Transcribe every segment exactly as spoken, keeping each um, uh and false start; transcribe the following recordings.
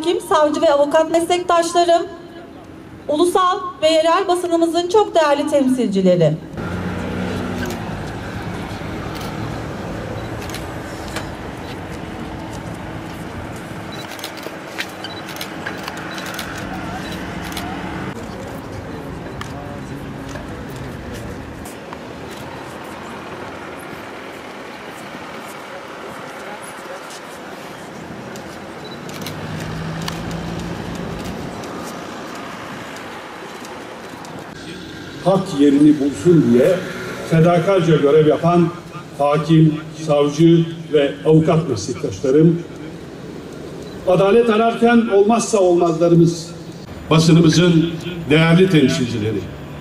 hakim, savcı ve avukat meslektaşlarım, ulusal ve yerel basınımızın çok değerli temsilcileri. Hak yerini bulsun diye fedakarca görev yapan hakim, savcı ve avukat meslektaşlarım, adalet ararken olmazsa olmazlarımız, basınımızın değerli temsilcileri.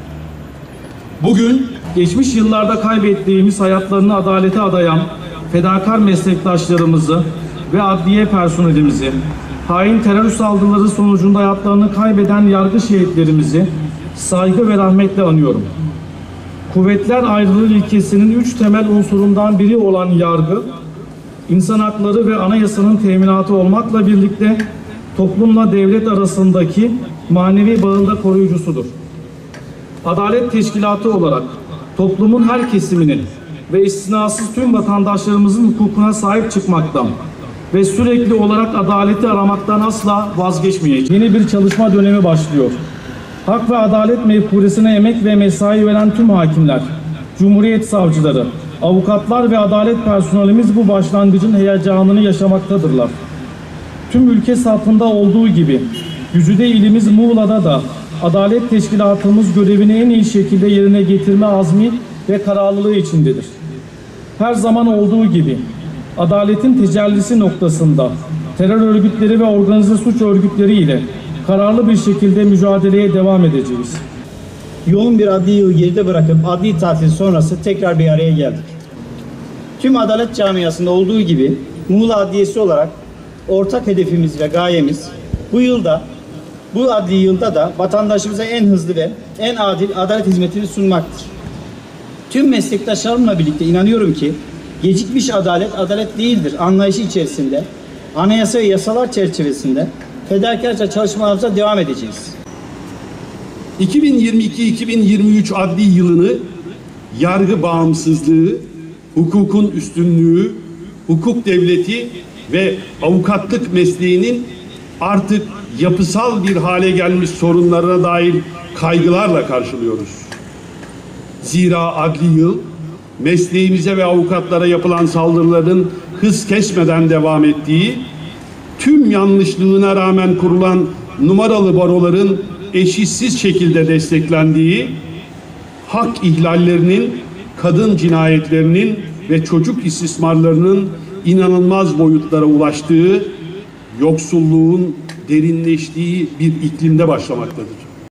Bugün geçmiş yıllarda kaybettiğimiz hayatlarını adalete adayan fedakar meslektaşlarımızı ve adliye personelimizi, hain terör saldırıları sonucunda hayatlarını kaybeden yargı şehitlerimizi saygı ve rahmetle anıyorum. Kuvvetler ayrılığı ilkesinin üç temel unsurundan biri olan yargı, insan hakları ve anayasanın teminatı olmakla birlikte toplumla devlet arasındaki manevi bağında koruyucusudur. Adalet teşkilatı olarak toplumun her kesiminin ve istisnasız tüm vatandaşlarımızın hukukuna sahip çıkmaktan ve sürekli olarak adaleti aramaktan asla vazgeçmeyeceğiz. Yeni bir çalışma dönemi başlıyor. Hak ve adalet mefkuresine emek ve mesai veren tüm hakimler, Cumhuriyet savcıları, avukatlar ve adalet personelimiz bu başlangıcın heyecanını yaşamaktadırlar. Tüm ülke safında olduğu gibi güzide ilimiz Muğla'da da adalet teşkilatımız görevini en iyi şekilde yerine getirme azmi ve kararlılığı içindedir. Her zaman olduğu gibi adaletin tecellisi noktasında terör örgütleri ve organize suç örgütleri ile kararlı bir şekilde mücadeleye devam edeceğiz. Yoğun bir adli yıl geride bırakıp adli tatil sonrası tekrar bir araya geldik. Tüm adalet camiasında olduğu gibi Muğla Adliyesi olarak ortak hedefimiz ve gayemiz bu yılda, bu adli yılda da vatandaşımıza en hızlı ve en adil adalet hizmetini sunmaktır. Tüm meslektaşlarımla birlikte inanıyorum ki gecikmiş adalet, adalet değildir anlayışı içerisinde, anayasa ve yasalar çerçevesinde fedakarca çalışmalarımıza devam edeceğiz. iki bin yirmi iki iki bin yirmi üç adli yılını yargı bağımsızlığı, hukukun üstünlüğü, hukuk devleti ve avukatlık mesleğinin artık yapısal bir hale gelmiş sorunlarına dair kaygılarla karşılıyoruz. Zira adli yıl, mesleğimize ve avukatlara yapılan saldırıların hız kesmeden devam ettiği, tüm yanlışlığına rağmen kurulan numaralı baroların eşitsiz şekilde desteklendiği, hak ihlallerinin, kadın cinayetlerinin ve çocuk istismarlarının inanılmaz boyutlara ulaştığı, yoksulluğun derinleştiği bir iklimde başlamaktadır.